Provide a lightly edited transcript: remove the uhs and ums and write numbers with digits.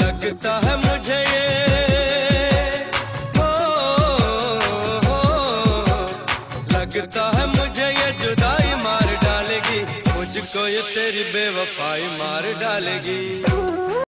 लगता है मुझे ये लगता है मुझे ये जुदाई मार डालेगी, मुझको ये तेरी बेवफाई मार डालेगी।